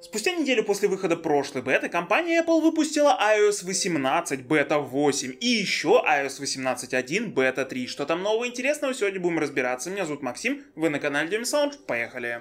Спустя неделю после выхода прошлой беты, компания Apple выпустила iOS 18 Beta 8 и еще iOS 18.1 Beta 3. Что там нового интересного, сегодня будем разбираться. Меня зовут Максим, вы на канале DMSound, поехали!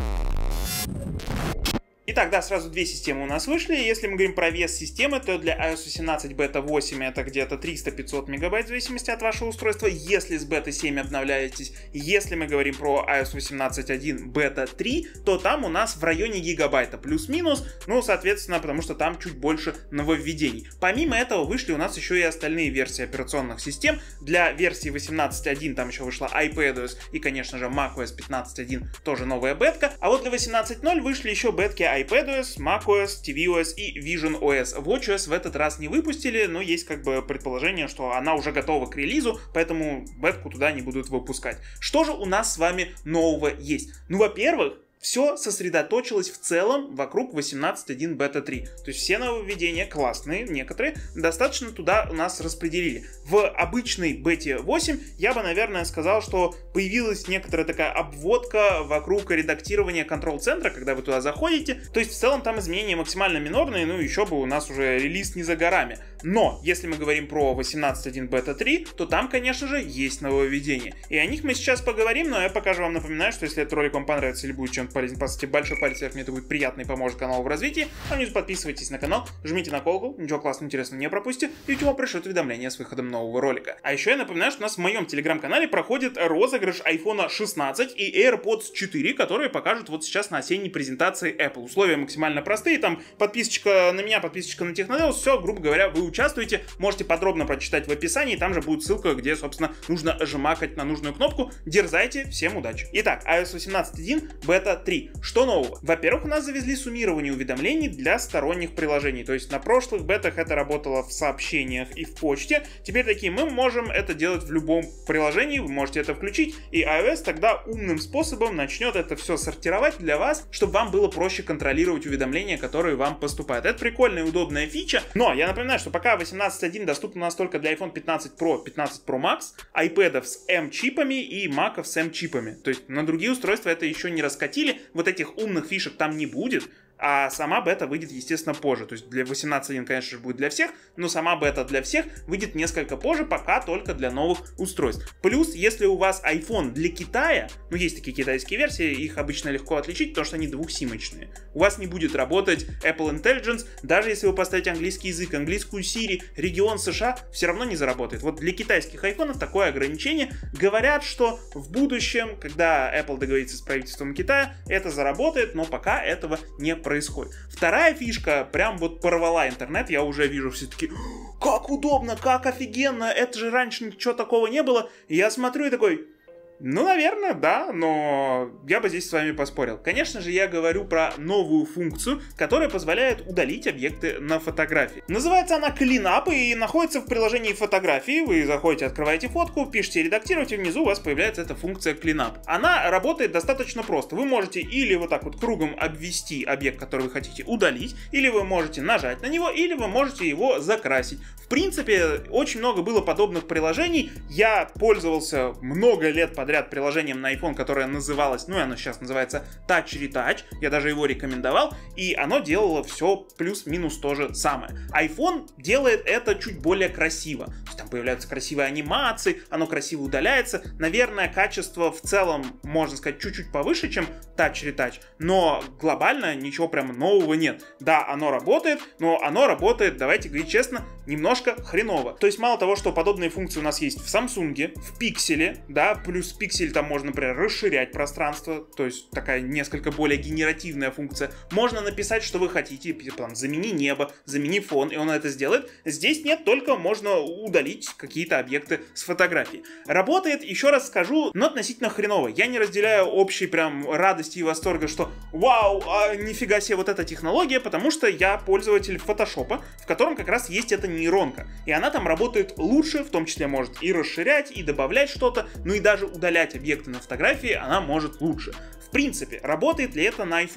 Итак, да, сразу две системы у нас вышли. Если мы говорим про вес системы, то для iOS 18 Beta 8 это где-то 300-500 мегабайт в зависимости от вашего устройства, если с Beta 7 обновляетесь. Если мы говорим про iOS 18.1 Beta 3, то там у нас в районе гигабайта плюс-минус, ну, соответственно, потому что там чуть больше нововведений. Помимо этого вышли у нас еще и остальные версии операционных систем. Для версии 18.1 там еще вышла iPadOS и, конечно же, macOS 15.1 тоже новая бетка. А вот для 18.0 вышли еще бетки iPadOS, macOS, tvOS и visionOS. watchOS в этот раз не выпустили, но есть как бы предположение, что она уже готова к релизу, поэтому бетку туда не будут выпускать. Что же у нас с вами нового есть? Ну, во-первых, все сосредоточилось в целом вокруг 18.1 Beta 3. То есть все нововведения классные, некоторые, достаточно туда у нас распределили. В обычной Beta 8 я бы, наверное, сказал, что появилась некоторая такая обводка вокруг редактирования контрол-центра, когда вы туда заходите. То есть в целом там изменения максимально минорные, ну еще бы у нас уже релиз не за горами. Но если мы говорим про 18.1 Beta 3, то там, конечно же, есть нововведения. И о них мы сейчас поговорим, но я пока же вам напоминаю, что если этот ролик вам понравится или будет чем-то полезен, поставьте большой палец вверх, мне это будет приятно и поможет каналу в развитии. А внизу подписывайтесь на канал, жмите на колокол, ничего классного, интересного не пропустите, YouTube пришлет уведомления с выходом нового ролика. А еще я напоминаю, что у нас в моем телеграм-канале проходит розыгрыш iPhone 16 и AirPods 4, которые покажут вот сейчас на осенней презентации Apple. Условия максимально простые, там подписочка на меня, подписочка на Техноделс, все, грубо говоря, вы участвуете, можете подробно прочитать в описании, там же будет ссылка, где, собственно, нужно жмакать на нужную кнопку. Дерзайте, всем удачи! Итак, iOS 18.1 Beta 3. Что нового? Во-первых, у нас завезли суммирование уведомлений для сторонних приложений. То есть на прошлых бетах это работало в сообщениях и в почте. Теперь такие мы можем это делать в любом приложении, вы можете это включить, и iOS тогда умным способом начнет это все сортировать для вас, чтобы вам было проще контролировать уведомления, которые вам поступают. Это прикольная и удобная фича, но я напоминаю, что пока 18.1 доступна у нас только для iPhone 15 Pro, 15 Pro Max, iPad'ов с M-чипами и Mac'ов с M-чипами. То есть на другие устройства это еще не раскатили, вот этих умных фишек там не будет, а сама бета выйдет, естественно, позже. То есть для 18.1, конечно же, будет для всех, но сама бета для всех выйдет несколько позже, пока только для новых устройств. Плюс, если у вас iPhone для Китая, ну есть такие китайские версии, их обычно легко отличить, потому что они двухсимочные. У вас не будет работать Apple Intelligence, даже если вы поставите английский язык, английскую Siri, регион США, все равно не заработает. Вот для китайских айфонов такое ограничение. Говорят, что в будущем, когда Apple договорится с правительством Китая, это заработает, но пока этого не происходит. Вторая фишка прям вот порвала интернет, я уже вижу все таки: как удобно, как офигенно, это же раньше ничего такого не было. И я смотрю и такой: ну, наверное, да, но я бы здесь с вами поспорил. Конечно же, я говорю про новую функцию, которая позволяет удалить объекты на фотографии. Называется она Cleanup и находится в приложении фотографии. Вы заходите, открываете фотку, пишите «редактировать», и внизу у вас появляется эта функция Cleanup. Она работает достаточно просто. Вы можете или вот так вот кругом обвести объект, который вы хотите удалить, или вы можете нажать на него, или вы можете его закрасить. В принципе, очень много было подобных приложений. Я пользовался много лет подряд приложением на iPhone, которое называлось, ну и оно сейчас называется Touch Retouch. Я даже его рекомендовал, и оно делало все плюс-минус то же самое. iPhone делает это чуть более красиво. То есть там появляются красивые анимации, оно красиво удаляется. Наверное, качество в целом, можно сказать, чуть-чуть повыше, чем Touch Retouch, но глобально ничего прям нового нет. Да, оно работает, но оно работает, давайте говорить честно, немножко хреново. То есть мало того, что подобные функции у нас есть в Samsung, в Pixel, да, плюс Pixel там можно, например, расширять пространство, то есть такая несколько более генеративная функция. Можно написать, что вы хотите, там, замени небо, замени фон, и он это сделает. Здесь нет, только можно удалить какие-то объекты с фотографии. Работает, еще раз скажу, но относительно хреново. Я не разделяю общей прям радости и восторга, что вау, нифига себе вот эта технология, потому что я пользователь фотошопа, в котором как раз есть эта нейронка. И она там работает лучше, в том числе может и расширять, и добавлять что-то, ну и даже удалять объекты на фотографии она может лучше. В принципе, работает ли это на айфоне?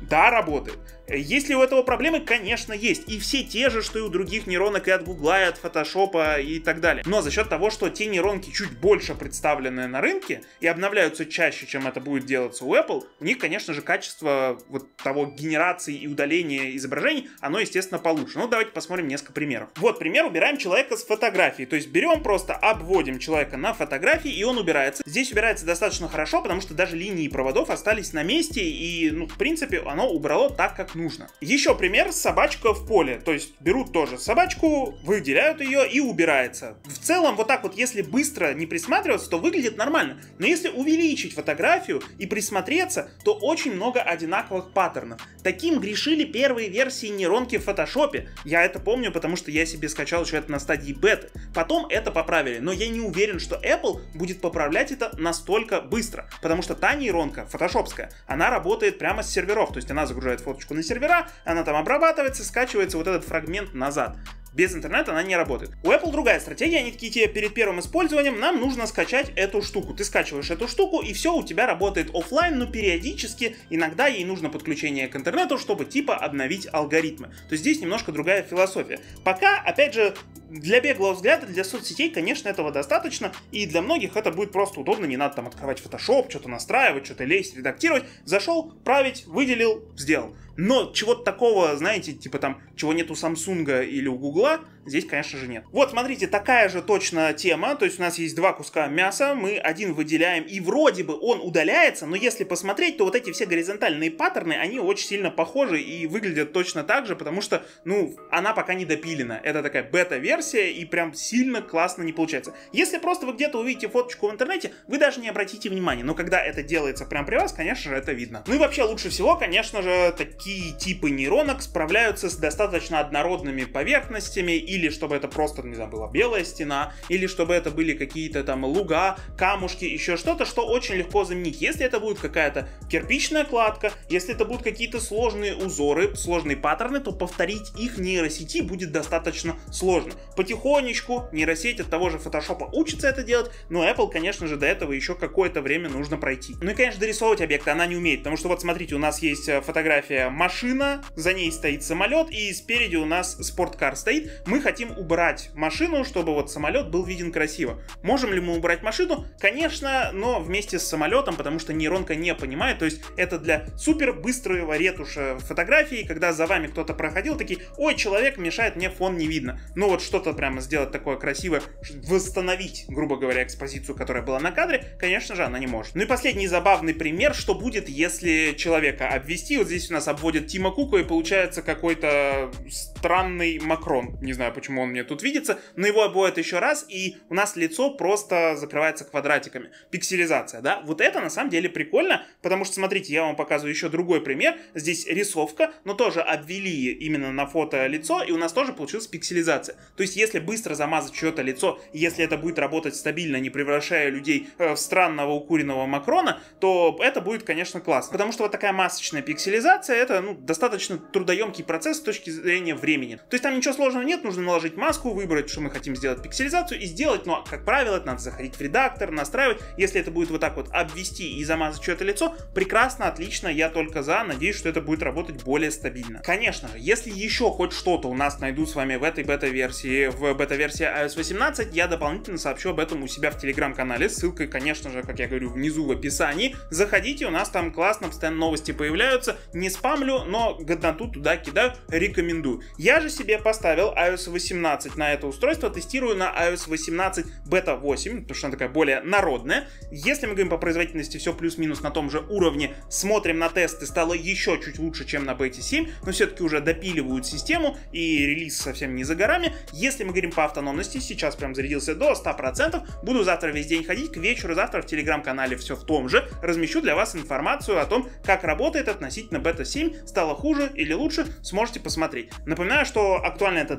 Да, работает. Есть ли у этого проблемы? Конечно, есть. И все те же, что и у других нейронок и от Гугла, и от Фотошопа и так далее. Но за счет того, что те нейронки чуть больше представлены на рынке и обновляются чаще, чем это будет делаться у Apple, у них, конечно же, качество вот того генерации и удаления изображений, оно, естественно, получше. Ну, давайте посмотрим несколько примеров. Вот пример, убираем человека с фотографии. То есть берем, просто обводим человека на фотографии, и он убирается. Здесь убирается достаточно хорошо, потому что даже линии проводов остались на месте, и, ну, в принципе, оно убрало так, как нужно. Еще пример, собачка в поле. То есть берут тоже собачку, выделяют ее и убирается. В целом, вот так вот, если быстро не присматриваться, то выглядит нормально. Но если увеличить фотографию и присмотреться, то очень много одинаковых паттернов. Таким грешили первые версии нейронки в фотошопе. Я это помню, потому что я себе скачал еще это на стадии беты. Потом это поправили, но я не уверен, что Apple будет поправлять это настолько быстро. Потому что та нейронка, фотошопская, она работает прямо с серверов. То есть она загружает фоточку на сервера, она там обрабатывается, скачивается вот этот фрагмент назад. Без интернета она не работает. У Apple другая стратегия, они такие тебе перед первым использованием, нам нужно скачать эту штуку. Ты скачиваешь эту штуку, и все у тебя работает офлайн, но периодически иногда ей нужно подключение к интернету, чтобы типа обновить алгоритмы. То есть здесь немножко другая философия. Пока, опять же, для беглого взгляда, для соцсетей, конечно, этого достаточно, и для многих это будет просто удобно, не надо там открывать Photoshop, что-то настраивать, что-то лезть, редактировать. Зашел, править, выделил, сделал. Но чего-то такого, знаете, типа там, чего нет у Samsung или у Google, здесь, конечно же, нет. Вот, смотрите, такая же точно тема, то есть у нас есть два куска мяса, мы один выделяем, и вроде бы он удаляется, но если посмотреть, то вот эти все горизонтальные паттерны, они очень сильно похожи и выглядят точно так же, потому что, ну, она пока не допилена. Это такая бета-версия, и прям сильно классно не получается. Если просто вы где-то увидите фоточку в интернете, вы даже не обратите внимания, но когда это делается прямо при вас, конечно же, это видно. Ну и вообще лучше всего, конечно же, такие типы нейронок справляются с достаточно однородными поверхностями, или чтобы это просто, не знаю, была белая стена, или чтобы это были какие-то там луга, камушки, еще что-то, что очень легко заменить. Если это будет какая-то кирпичная кладка, если это будут какие-то сложные узоры, сложные паттерны, то повторить их нейросети будет достаточно сложно. Потихонечку нейросеть от того же Photoshop учится это делать, но Apple, конечно же, до этого еще какое-то время нужно пройти. Ну и, конечно, дорисовывать объекты она не умеет, потому что вот смотрите, у нас есть фотография машина, за ней стоит самолет, и спереди у нас спорткар стоит. Мы хотим убрать машину, чтобы вот самолет был виден красиво. Можем ли мы убрать машину? Конечно, но вместе с самолетом, потому что нейронка не понимает, то есть это для супер быстрого ретуша фотографии, когда за вами кто-то проходил, такие, ой, человек мешает, мне фон не видно. Но вот что-то прямо сделать такое красивое, восстановить, грубо говоря, экспозицию, которая была на кадре, конечно же, она не может. Ну и последний забавный пример, что будет, если человека обвести. Вот здесь у нас обводят Тима Кука, и получается какой-то странный Макрон. Не знаю, почему он мне тут видится, но его обводят еще раз, и у нас лицо просто закрывается квадратиками. Пикселизация, да? Вот это на самом деле прикольно, потому что, смотрите, я вам показываю еще другой пример. Здесь рисовка, но тоже обвели именно на фото лицо, и у нас тоже получилась пикселизация. То есть, если быстро замазать чье-то лицо, если это будет работать стабильно, не превращая людей в странного укуренного Макрона, то это будет, конечно, классно. Потому что вот такая масочная пикселизация, это, ну, достаточно трудоемкий процесс с точки зрения времени. То есть, там ничего сложного нет, нужно наложить маску, выбрать, что мы хотим сделать пикселизацию и сделать, но, как правило, это надо заходить в редактор, настраивать. Если это будет вот так вот обвести и замазать чье-то лицо, прекрасно, отлично, я только за, надеюсь, что это будет работать более стабильно. Конечно же, если еще хоть что-то у нас найду с вами в этой бета-версии, в бета-версии iOS 18, я дополнительно сообщу об этом у себя в телеграм-канале, ссылкой, конечно же, как я говорю, внизу в описании. Заходите, у нас там классно, постоянно новости появляются, не спамлю, но годноту туда кидаю, рекомендую. Я же себе поставил iOS 18 на это устройство, тестирую на iOS 18 бета 8, потому что она такая более народная. Если мы говорим по производительности, все плюс-минус на том же уровне, смотрим на тесты, стало еще чуть лучше, чем на бете 7, но все-таки уже допиливают систему, и релиз совсем не за горами. Если мы говорим по автономности, сейчас прям зарядился до 100%, буду завтра весь день ходить, к вечеру завтра в телеграм-канале все в том же, размещу для вас информацию о том, как работает относительно бета 7, стало хуже или лучше, сможете посмотреть. Напоминаю, что актуально это для моего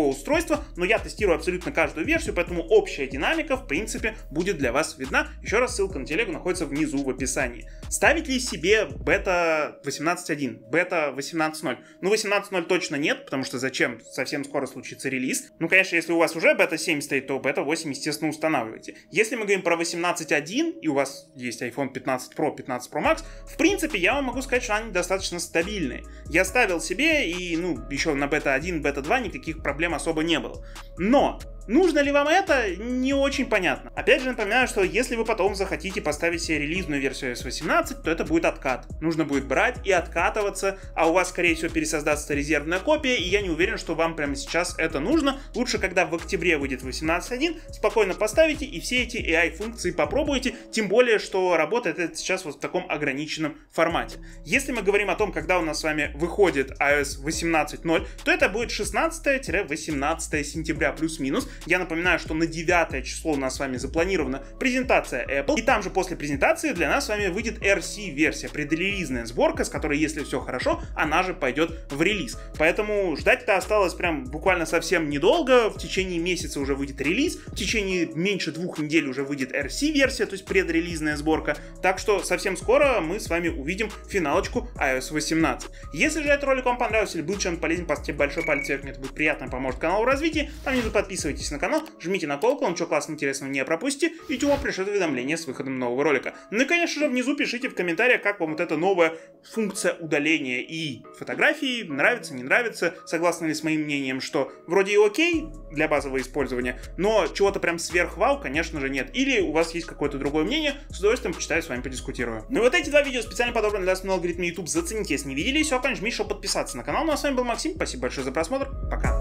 устройства, но я тестирую абсолютно каждую версию, поэтому общая динамика, в принципе, будет для вас видна. Еще раз, ссылка на телегу находится внизу в описании. Ставить ли себе бета 18.1, бета 18.0? Ну, 18.0 точно нет, потому что зачем? Совсем скоро случится релиз. Ну, конечно, если у вас уже бета 7 стоит, то бета 8, естественно, устанавливайте. Если мы говорим про 18.1, и у вас есть iPhone 15 Pro, 15 Pro Max, в принципе, я вам могу сказать, что они достаточно стабильные. Я ставил себе, и, ну, еще на бета 1, бета 2 никаких проблем особо не было. Но нужно ли вам это, не очень понятно. Опять же напоминаю, что если вы потом захотите поставить себе релизную версию iOS 18, то это будет откат. Нужно будет брать и откатываться, а у вас, скорее всего, пересоздастся резервная копия, и я не уверен, что вам прямо сейчас это нужно. Лучше, когда в октябре выйдет 18.1, спокойно поставите и все эти AI-функции попробуйте, тем более, что работает это сейчас вот в таком ограниченном формате. Если мы говорим о том, когда у нас с вами выходит iOS 18.0, то это будет 16-18 сентября плюс-минус. Я напоминаю, что на 9 число у нас с вами запланирована презентация Apple, и там же после презентации для нас с вами выйдет RC-версия, предрелизная сборка, с которой, если все хорошо, она же пойдет в релиз. Поэтому ждать-то осталось прям буквально совсем недолго, в течение месяца уже выйдет релиз, в течение меньше 2 недель уже выйдет RC-версия, то есть предрелизная сборка, так что совсем скоро мы с вами увидим финалочку iOS 18. Если же этот ролик вам понравился или был чем-то полезен, поставьте большой палец вверх, мне это будет приятно, поможет каналу в развитии, там внизу подписывайтесь на канал, жмите на колокол, ничего классного интересного не пропустите, и YouTube вам пришлет уведомление с выходом нового ролика. Ну и, конечно же, внизу пишите в комментариях, как вам вот эта новая функция удаления и фотографии, нравится, не нравится, согласны ли с моим мнением, что вроде и окей для базового использования, но чего-то прям сверх-вау, конечно же, нет. Или у вас есть какое-то другое мнение, с удовольствием почитаю, с вами подискутирую. Ну и вот эти два видео специально подобраны для основного алгоритма YouTube, зацените, если не видели, все, конечно, жмите, чтобы подписаться на канал. Ну а с вами был Максим, спасибо большое за просмотр, пока.